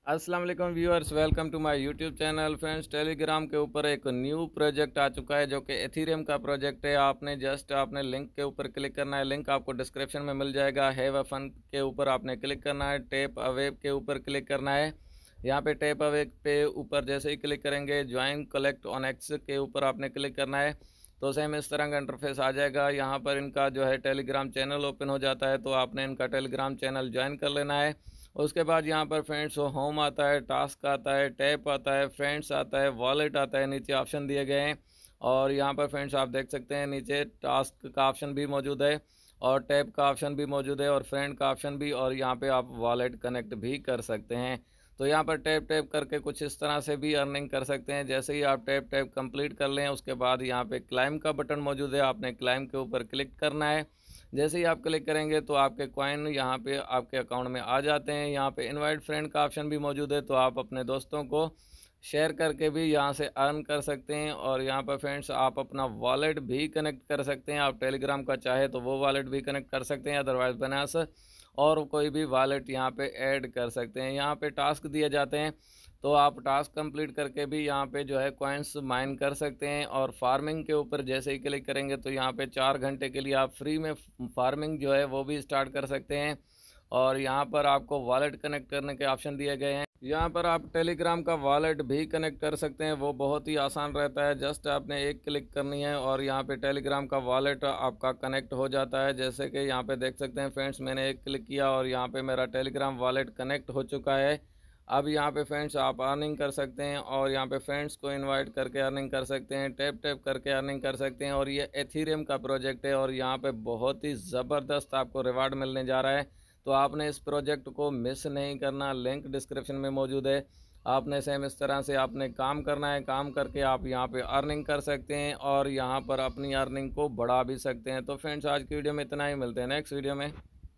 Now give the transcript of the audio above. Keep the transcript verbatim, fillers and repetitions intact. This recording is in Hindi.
अस्सलाम वालेकुम viewers, welcome to my YouTube channel. Friends, Telegram के ऊपर एक न्यू प्रोजेक्ट आ चुका है जो कि एथीरियम का प्रोजेक्ट है। आपने जस्ट आपने लिंक के ऊपर क्लिक करना है। लिंक आपको डिस्क्रिप्शन में मिल जाएगा। हैव अ फन के ऊपर आपने क्लिक करना है। टैप अवे के ऊपर क्लिक करना है। यहाँ पे टैप अवे पे ऊपर जैसे ही क्लिक करेंगे ज्वाइन कलेक्ट ऑन एक्स के ऊपर आपने क्लिक करना है तो सेम इस तरह का इंटरफेस आ जाएगा। यहाँ पर इनका जो है टेलीग्राम चैनल ओपन हो जाता है, तो आपने इनका टेलीग्राम चैनल ज्वाइन कर लेना है। उसके बाद यहाँ पर फ्रेंड्स होम आता है, टास्क आता है, टैप आता है, फ्रेंड्स आता है, वॉलेट आता है, नीचे ऑप्शन दिए गए हैं। और यहाँ पर फ्रेंड्स आप देख सकते हैं नीचे टास्क का ऑप्शन भी मौजूद है और टैप का ऑप्शन भी मौजूद है और फ्रेंड का ऑप्शन भी, और यहाँ पे आप वॉलेट कनेक्ट भी कर सकते हैं। तो यहाँ पर टैप टैप करके कुछ इस तरह से भी अर्निंग कर सकते हैं। जैसे ही आप टैप टैप कंप्लीट कर लें उसके बाद यहाँ पे क्लाइम का बटन मौजूद है, आपने क्लाइम के ऊपर क्लिक करना है। जैसे ही आप क्लिक करेंगे तो आपके कॉइन यहाँ पे आपके अकाउंट में आ जाते हैं। यहाँ पे इनवाइट फ्रेंड का ऑप्शन भी मौजूद है, तो आप अपने दोस्तों को शेयर करके भी यहाँ से अर्न कर सकते हैं। और यहाँ पर फ्रेंड्स आप अपना वॉलेट भी कनेक्ट कर सकते हैं। आप टेलीग्राम का चाहे तो वो वॉलेट भी कनेक्ट कर सकते हैं, अदरवाइज बनास और कोई भी वॉलेट यहाँ पे ऐड कर सकते हैं। यहाँ पे टास्क दिए जाते हैं, तो आप टास्क कंप्लीट करके भी यहाँ पे जो है कॉइन्स माइन कर सकते हैं। और फार्मिंग के ऊपर जैसे ही क्लिक करेंगे तो यहाँ पे चार घंटे के लिए आप फ्री में फार्मिंग जो है वो भी स्टार्ट कर सकते हैं। और यहाँ पर आपको वॉलेट कनेक्ट करने के ऑप्शन दिए गए हैं। यहाँ पर आप टेलीग्राम का वॉलेट भी कनेक्ट कर सकते हैं, वो बहुत ही आसान रहता है। जस्ट आपने एक क्लिक करनी है और यहाँ पे टेलीग्राम का वॉलेट आपका कनेक्ट हो जाता है। जैसे कि यहाँ पे देख सकते हैं फ्रेंड्स, मैंने एक क्लिक किया और यहाँ पे मेरा टेलीग्राम वॉलेट कनेक्ट हो चुका है। अब यहाँ पे फ्रेंड्स आप अर्निंग कर सकते हैं और यहाँ पे फ्रेंड्स को इनवाइट करके अर्निंग कर सकते हैं, टैप टैप करके अर्निंग कर सकते हैं। और ये एथीरियम का प्रोजेक्ट है और यहाँ पे बहुत ही ज़बरदस्त आपको रिवार्ड मिलने जा रहा है। तो आपने इस प्रोजेक्ट को मिस नहीं करना, लिंक डिस्क्रिप्शन में मौजूद है। आपने सेम इस तरह से आपने काम करना है, काम करके आप यहाँ पे अर्निंग कर सकते हैं और यहाँ पर अपनी अर्निंग को बढ़ा भी सकते हैं। तो फ्रेंड्स आज की वीडियो में इतना ही, मिलते हैं नेक्स्ट वीडियो में।